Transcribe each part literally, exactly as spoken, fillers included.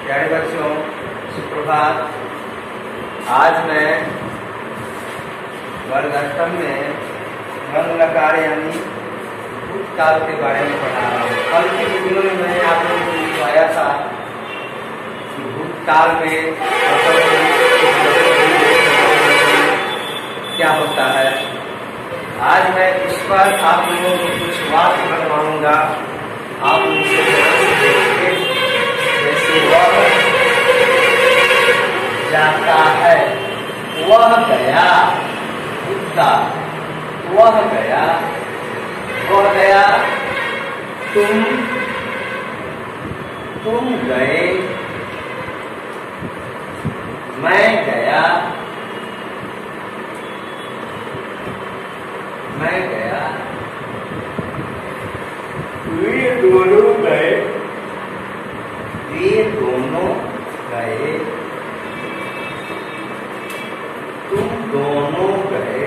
प्यारे बच्चों, सुप्रभात। आज मैं वर्ग अष्टम में रंग लकार यानी भूतकाल के बारे में पढ़ा रहा हूँ। कल के वीडियो में मैंने आप लोगों को दिखाया था कि भूतकाल में क्या होता है। आज मैं इस पर आप लोगों को कुछ वाक्य बनवाऊंगा। आप उनसे जैसे वह जाता है, वह गया, भूतकाल, वह गया, वह गया, तुम तुम गए, मैं गया, मैं गया, वे दोनों गए, वे दोनों गए, तुम दोनों गए,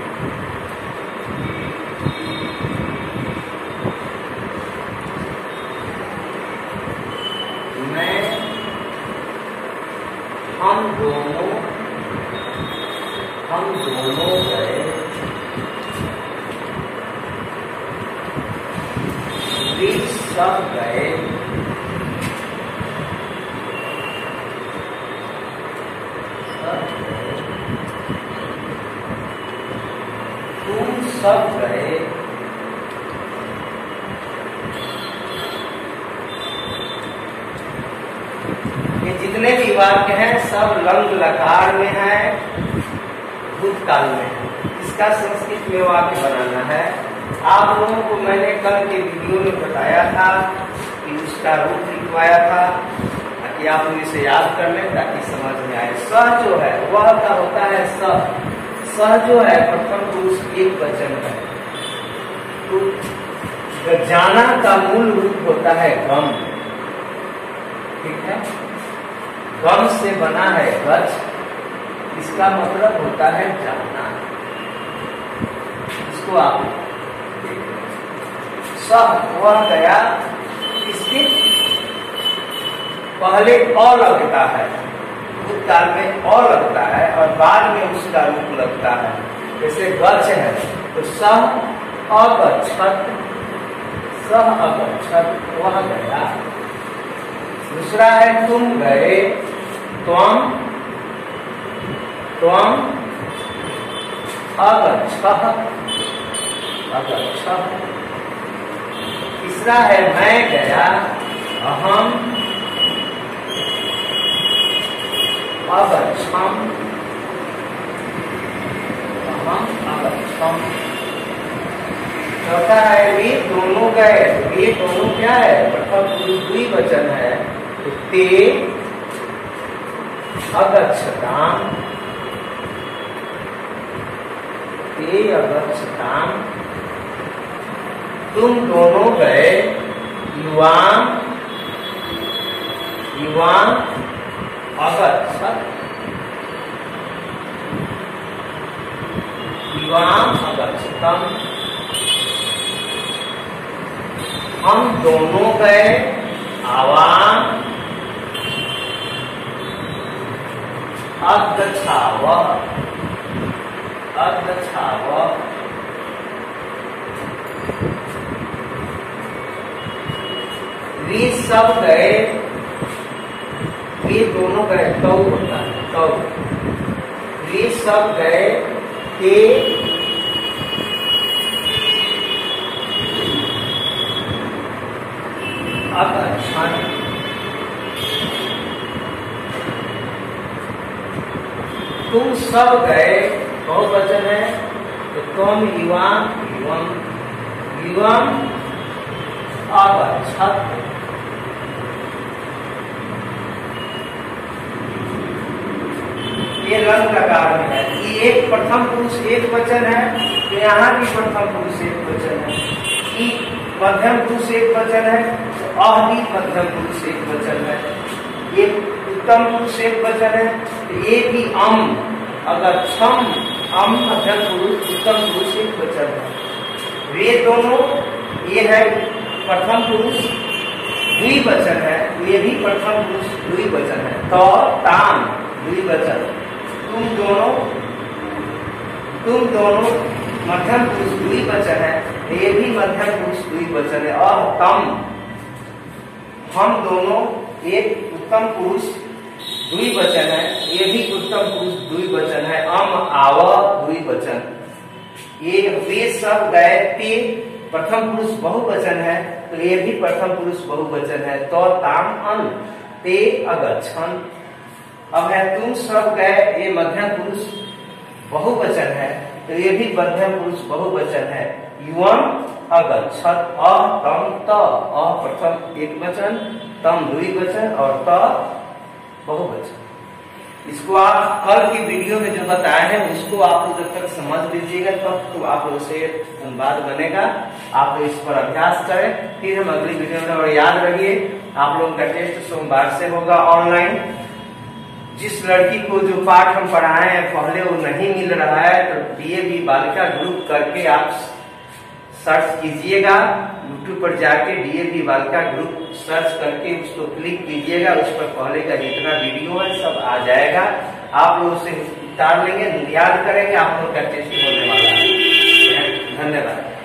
मैं, हम दोनों, हम दोनों गए, वे सब गए, सब गए, तुम सब गए, ये जितने भी वाक्य हैं सब रंग लकार में है, भूतकाल में है। इसका संस्कृत में वाक्य बनाना है। आप लोगों को मैंने कल के वीडियो में बताया था कि उसका रूप लिखवाया था ताकि आप लोग इसे याद कर लें, ताकि समझ में आए। सह जो है वह का होता है सह। सह जो है प्रथम पुरुष एक वचन है। तो जाना का मूल रूप होता है गम। ठीक है, गम से बना है गच। इसका मतलब होता है जाना। इसको आप सह वह गया, इसके पहले और लगता है, भूतकाल में और लगता है और बाद में उसका रूप लगता है। जैसे गच्छ है तो सह अगच्छत, सह अगच्छत, वह गया। दूसरा है तुम गए, त्वम, त्वम अगच्छः, अगच्छः। तीसरा है मैं गया, अहम अगच्छम, अहम अगच्छम। चौथा है वे दोनों गए। वे दोनों क्या है? प्रथम पुरुष द्विवचन है। तो ते अगच्छताम, ते अगच्छताम। तुम दोनों गए, युवाम, युवाम अगच्छत, युवाम अगच्छतम। हम दोनों गए, आवाम अगच्छाव, अगच्छाव। वे सब गए, वे दोनों गए, तो होता है तो। वे सब गए, ते अगच्छन्, तुम सब गए, बहुवचन है तो तुम युवाम, युवम, युवम अगच्छत्। ये रंग लकार में है। ये एक प्रथम पुरुष एक वचन है, तो यहाँ भी प्रथम पुरुष एक वचन है। ई मध्यम पुरुष एक वचन है, तो अह भी मध्यम पुरुष एक वचन है। ये उत्तम पुरुष एक वचन है, तो ये भी अम, अगर छम, अम मध्यम पुरुष, उत्तम पुरुष एक वचन है। वे दोनों, ये है प्रथम पुरुष, द्विवचन है, ये भी प्रथम पुरुष द्विवचन है। तो ताम द्विवचन, तुम दोनों, तुम दोनों मध्यम पुरुष द्विवचन है, ये भी मध्यम पुरुष द्विवचन है। और तम, हम दोनों एक उत्तम पुरुष द्विवचन है, ये भी उत्तम पुरुष द्विवचन है। अम आव द्विवचन, ये वे सब गए, ते प्रथम पुरुष बहुवचन है, तो ये भी प्रथम पुरुष बहुवचन है। तो ताम अन, ते अगच्छन। अब है तुम सब गए, ये मध्यम पुरुष बहुवचन है, तो ये भी मध्यम पुरुष बहुवचन है। युवम अगच्छत, अ तम त, अ प्रथम एक वचन, तम द्विवचन और त बहुवचन। इसको आप कल की वीडियो में जो बताए हैं उसको आप लोग जब तक समझ लीजिएगा तब तो आप लोग से बात बनेगा। आप लोग इस पर अभ्यास करें, फिर हम अगली वीडियो में। और याद रखिए आप लोगों का टेस्ट सोमवार से होगा ऑनलाइन। जिस लड़की को जो पाठ हम पढ़ाए हैं पहले वो नहीं मिल रहा है तो डीएवी बालिका ग्रुप करके आप सर्च कीजिएगा, यूट्यूब पर जाके डीएवी बालिका ग्रुप सर्च करके उसको क्लिक कीजिएगा। उस पर पहले का जितना वीडियो है सब आ जाएगा, आप लोग उसे उतार लेंगे, याद करेंगे, आप लोग का टेस्ट होने वाला है। धन्यवाद।